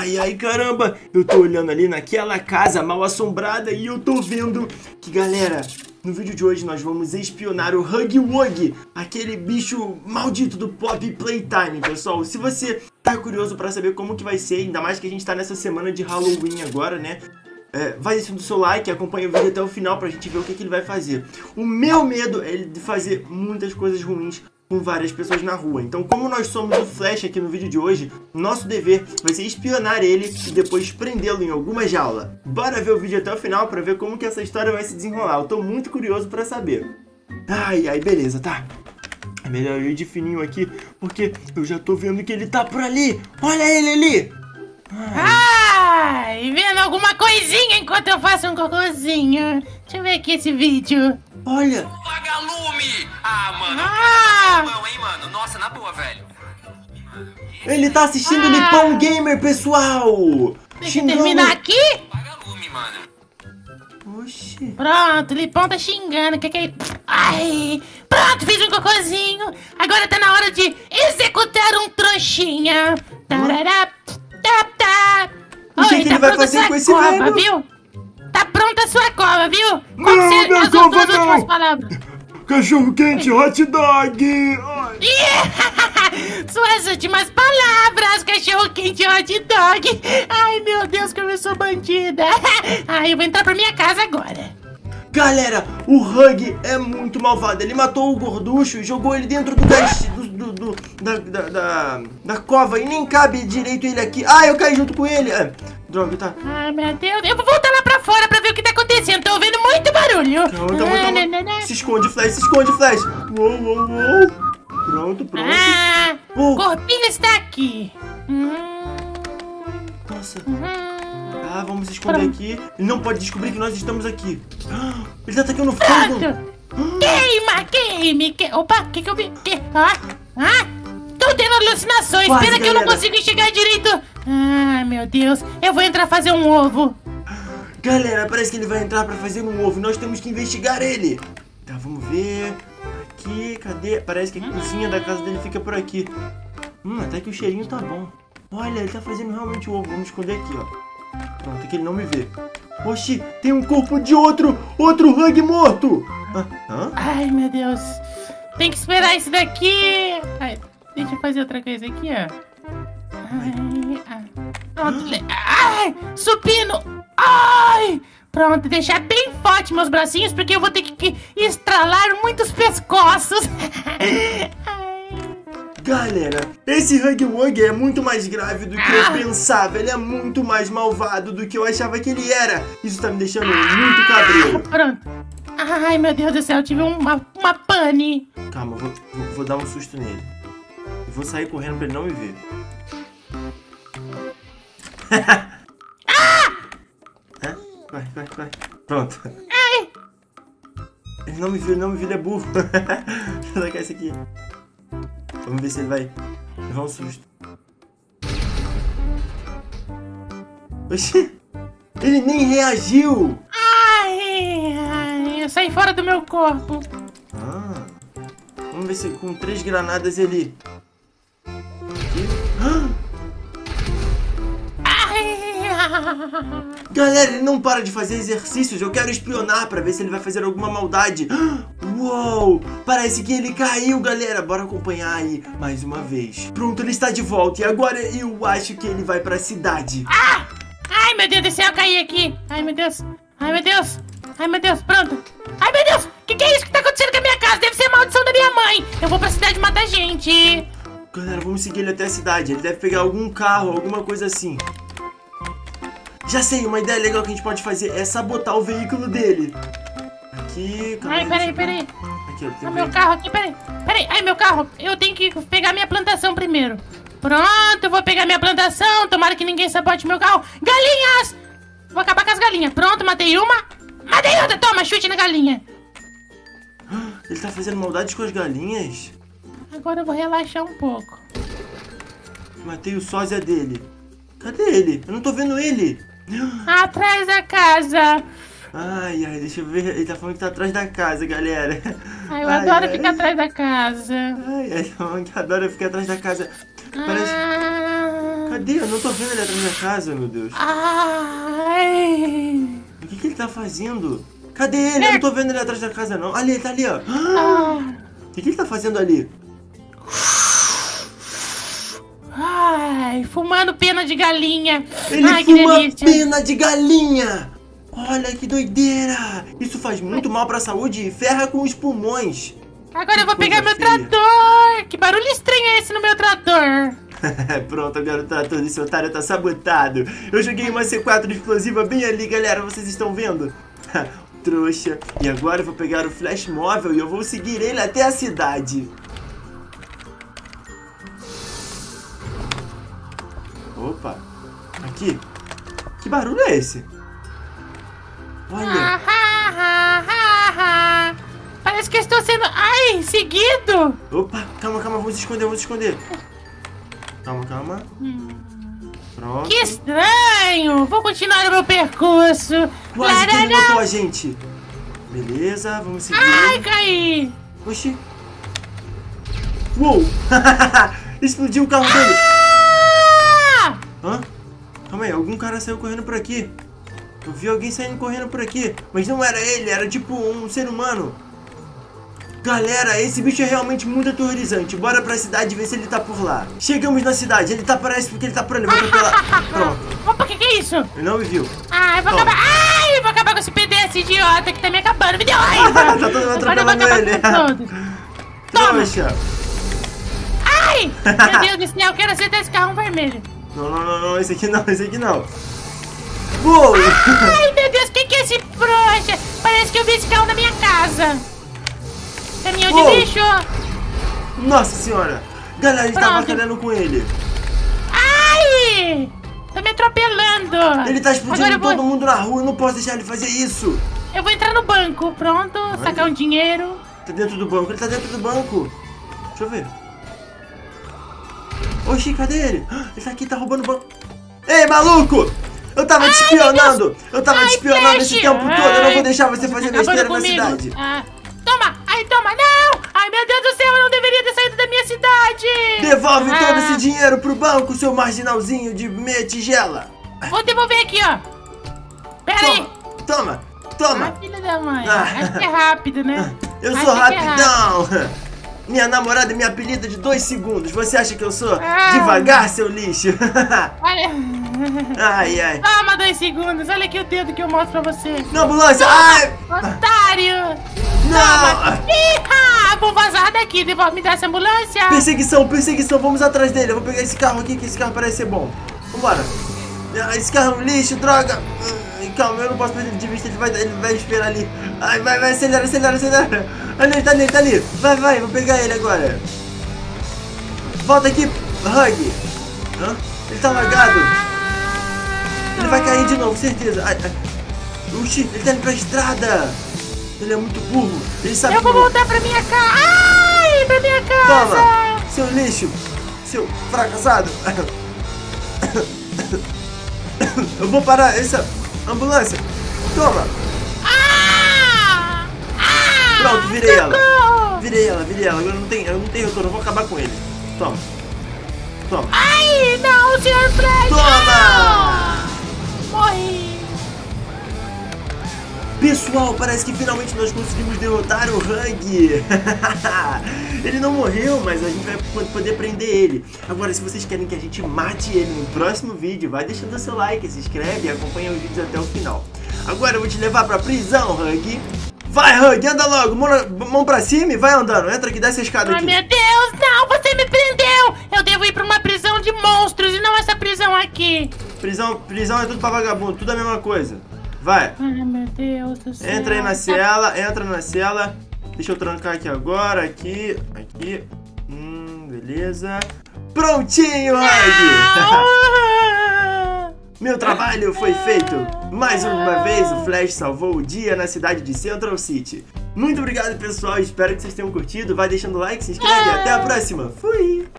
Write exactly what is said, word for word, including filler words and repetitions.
Ai, ai, caramba. Eu tô olhando ali naquela casa mal assombrada e eu tô vendo que, galera, no vídeo de hoje nós vamos espionar o Huggy Wuggy, aquele bicho maldito do Poppy Playtime, pessoal. Se você tá curioso pra saber como que vai ser, ainda mais que a gente tá nessa semana de Halloween agora, né? É, vai deixando o seu like, acompanha o vídeo até o final pra gente ver o que, que ele vai fazer. O meu medo é ele de fazer muitas coisas ruins com várias pessoas na rua. Então, como nós somos o Flash aqui no vídeo de hoje, nosso dever vai ser espionar ele e depois prendê-lo em alguma jaula. Bora ver o vídeo até o final pra ver como que essa história vai se desenrolar. Eu tô muito curioso pra saber. Ai, ai, beleza, tá. É melhor eu ir de fininho aqui, porque eu já tô vendo que ele tá por ali. Olha ele ali. Ai, vendo alguma coisinha enquanto eu faço um cocôzinho. Deixa eu ver aqui esse vídeo. Olha. Vagalume! Ah, mano. Ah! Não, hein, mano. Nossa, na boa, velho. Ele tá assistindo Ah! Nippon Gamer, pessoal. Deixa eu terminar aqui. Vagalume, mano. Oxi. Pronto, o Lipão tá xingando. Que que é? Ai, pronto, fiz um cocôzinho. Agora tá na hora de executar um trouxinha. Tarará, tá, tá. O que, Oi, que tá ele vai pronta fazer sua com esse cova, velho? viu? Tá pronta a sua cova, viu? Qual Não, que ser minha as cova duas não. últimas palavras? Cachorro quente, hot dog. Ai. Suas últimas palavras, cachorro quente hot dog. Ai, meu Deus, como eu sou bandida. Ai, eu vou entrar pra minha casa agora. Galera, o Huggy é muito malvado. Ele matou o gorducho e jogou ele dentro do gás, do, do, do, da, da, da, da cova. E nem cabe direito ele aqui. Ah, eu caí junto com ele. Ah, droga, tá. Ai, meu Deus, eu vou voltar lá pra fora pra ver o que tá acontecendo. Tô ouvindo muito barulho. Calma, calma, calma. Ah, né, né, né. Se esconde, Flash, se esconde, Flash. Uou, uou, uou. Pronto, pronto. Ah, Oh. o corpinho está aqui. Hum, Nossa. hum. Ah, vamos se esconder Pronto. aqui. Ele não pode descobrir que nós estamos aqui. Ah, ele tá atacando fogo. Pronto. Queima, queime, que... Opa, o que que eu vi? Que... Ah, ah, tô tendo alucinações. Quase, Pena que eu não galera. consigo enxergar direito. Ai, meu Deus. Eu vou entrar fazer um ovo. Galera, parece que ele vai entrar pra fazer um ovo. Nós temos que investigar ele. Tá, vamos ver. Aqui, cadê? Parece que a cozinha da casa dele fica por aqui. Hum, até que o cheirinho tá bom. Olha, ele tá fazendo realmente o ovo. Vamos esconder aqui, ó. Pronto, que ele não me vê. Oxi, tem um corpo de outro, outro Huggy morto. Ah, hã? Ai, meu Deus. Tem que esperar isso daqui. Ai, deixa eu fazer outra coisa aqui, ó. Ai, ai. Pronto. le- Ai, supino. Ai. Pronto, deixar bem forte meus bracinhos, porque eu vou ter que que estralar muitos pescoços. Ai. Galera, esse Huggy Wuggy é muito mais grave do que eu pensava. Ele é muito mais malvado do que eu achava que ele era. Isso tá me deixando muito cabreiro. Pronto. Ai, meu Deus do céu, eu tive uma, uma pane. Calma, eu vou, vou, vou dar um susto nele. Eu vou sair correndo pra ele não me ver. Hã? Vai, vai, vai. Pronto. Ai. Ele não me viu, ele não me viu, ele é burro. Vou tacar esse aqui. Vamos ver se ele vai levar um susto. Oxi! Ele nem reagiu! Ai, ai, eu saí fora do meu corpo. Ah, vamos ver se com três granadas ele... Aqui. Ah! Ai. Galera, ele não para de fazer exercícios. Eu quero espionar pra ver se ele vai fazer alguma maldade. Uou! Parece que ele caiu, galera. Bora acompanhar aí mais uma vez. Pronto, ele está de volta. E agora eu acho que ele vai pra cidade. Ah! Ai, meu Deus do céu, eu caí aqui. Ai, meu Deus. Ai, meu Deus. Ai, meu Deus, pronto. Ai, meu Deus. Que que é isso que tá acontecendo com a minha casa? Deve ser a maldição da minha mãe. Eu vou pra cidade matar gente. Galera, vamos seguir ele até a cidade. Ele deve pegar algum carro, alguma coisa assim. Já sei, uma ideia legal que a gente pode fazer é sabotar o veículo dele. Aqui, calma Ai, aí, peraí, deixa eu ver. peraí. Aqui, ó, tem Ah, um meu veículo. carro aqui, peraí. Peraí, ai, meu carro. Eu tenho que pegar minha plantação primeiro. Pronto, eu vou pegar minha plantação. Tomara que ninguém sabote meu carro. Galinhas! Vou acabar com as galinhas. Pronto, matei uma. Matei outra. Toma, chute na galinha. Ele tá fazendo maldades com as galinhas? Agora eu vou relaxar um pouco. Matei o sósia dele. Cadê ele? Eu não tô vendo ele. Atrás da casa. Ai, ai, deixa eu ver. Ele tá falando que tá atrás da casa, galera. Ai, eu Ai, adoro ai. ficar atrás da casa. Ai, ai, tá falando que adora ficar atrás da casa. Parece... Ah, Cadê? Eu não tô vendo ele atrás da casa, meu Deus. Ai. O que, que ele tá fazendo? Cadê ele? Eu não tô vendo ele atrás da casa, não. Ali, ele tá ali, ó. Ah. O que, que ele tá fazendo ali? Ai, fumando pena de galinha. Ele Ai, que fuma delícia. pena de galinha. Olha que doideira. Isso faz muito mal pra saúde e ferra com os pulmões. Agora eu vou Coisa pegar meu feia. trator. Que barulho estranho é esse no meu trator? Pronto, agora o trator desse otário tá sabotado. Eu joguei uma C quatro explosiva bem ali, galera. Vocês estão vendo? Trouxa. E agora eu vou pegar o flash móvel e eu vou seguir ele até a cidade. Opa. Aqui. Que barulho é esse? Olha. Ah, ah, ah, ah, ah. Parece que eu estou sendo... Ai, seguido. Opa, calma, calma. Vamos esconder, vamos esconder. Calma, calma. Pronto. Que estranho. Vou continuar o meu percurso. Quase que ele Larará. matou a gente. Beleza, vamos seguir. Ai, caí. Oxi. Uou. Explodiu o carro dele. Ah! Hã? Calma aí, algum cara saiu correndo por aqui. Eu vi alguém saindo correndo por aqui. Mas não era ele, era tipo um ser humano. Galera, esse bicho é realmente muito aterrorizante. Bora pra cidade ver se ele tá por lá. Chegamos na cidade, ele tá, parece porque ele tá por ali. Vou atropelar. Pronto. Opa, que que é isso? Ele não me viu. Ai, vou Toma. acabar... Ai, vou acabar com esse P D S idiota que tá me acabando. Me deu raiva. Tá todo mundo Agora eu vou atropelando acabar ele. com todos. Toma. Trouxa. Ai, meu Deus do céu, eu quero acertar esse carro vermelho. Não, não, não, não, esse aqui não, esse aqui não. Uou. Ai, meu Deus, quem que é esse trouxa? Parece que eu vi esse carro na minha casa. Caminhão de Uou. lixo. Nossa senhora. Galera, a gente tá Pronto. batalhando com ele. Ai, tá me atropelando. Ele tá Agora explodindo eu vou, todo mundo na rua, eu não posso deixar ele fazer isso. eu vou entrar no banco, pronto, sacar um dinheiro. Tá dentro do banco, ele tá dentro do banco. Deixa eu ver. Oxi, cadê ele? Ele tá aqui, tá roubando o banco. Ei, maluco! Eu tava te espionando! Eu tava Ai, te espionando esse Flash! tempo todo! Eu não Ai, vou deixar você tá fazer acabando besteira na comigo. cidade! Ah, toma! Ai, toma! Não! Ai, meu Deus do céu, eu não deveria ter saído da minha cidade! Devolve Ah, todo esse dinheiro pro banco, seu marginalzinho de meia tigela! Vou devolver aqui, ó! Pera aí! Toma! Toma! Ah, filha da mãe! Ah. Acho que é rápido, né? Eu Acho sou que é rapidão! Minha namorada me apelida de dois segundos. Você acha que eu sou Ah. devagar, seu lixo? Olha... Ai, ai. Toma dois segundos, olha aqui o dedo que eu mostro pra você. Na ambulância! Ai! Otário! Não! Ih, vou vazar daqui, devolve, me dá essa ambulância. Perseguição, perseguição, vamos atrás dele. Eu vou pegar esse carro aqui, que esse carro parece ser bom. Vambora. Ah, esse carro é um lixo, droga. Ai, calma, eu não posso perder ele de vista, ele vai, ele vai esperar ali. Ai, vai, vai, acelera, acelera, acelera. Ali, ele tá ali, ele tá ali. Vai, vai, vou pegar ele agora. Volta aqui, Hug. Hã? Ele tá lagado. Ele vai cair de novo, certeza. Ai, ai. Oxi, ele tá indo pra estrada. Ele é muito burro. Ele sabe Eu vou que voltar pra minha casa. Ai, pra minha casa. Toma, seu lixo, seu fracassado. Eu vou parar essa ambulância. Toma. Ah! Ah! Pronto, virei ela. Socorro! Virei ela, virei ela. Agora não tem, eu não tenho retorno, eu vou acabar com ele. Toma. Toma. Ai, não, senhor Flash. Toma! Não! Morri. Pessoal, parece que finalmente nós conseguimos derrotar o Hug. Ele não morreu, mas a gente vai poder prender ele. Agora, se vocês querem que a gente mate ele no próximo vídeo, vai deixando o seu like, se inscreve e acompanha os vídeos até o final. Agora eu vou te levar pra prisão, Hug. Vai, Hug, anda logo, mão, na, mão pra cima e vai andando. Entra aqui, desce a escada Ai, aqui. meu Deus, não, você me prendeu. Eu devo ir pra uma prisão de monstros e não essa prisão aqui. Prisão, prisão é tudo pra vagabundo, tudo a mesma coisa. Vai. Ai, meu Deus do céu. Entra aí na cela, entra na cela. Deixa eu trancar aqui agora, aqui, aqui. Hum, beleza. Prontinho, Hug! Meu trabalho foi feito. Mais uma vez o Flash salvou o dia na cidade de Central City. Muito obrigado, pessoal. Espero que vocês tenham curtido. Vai deixando o like, se inscreve e até a próxima. Fui!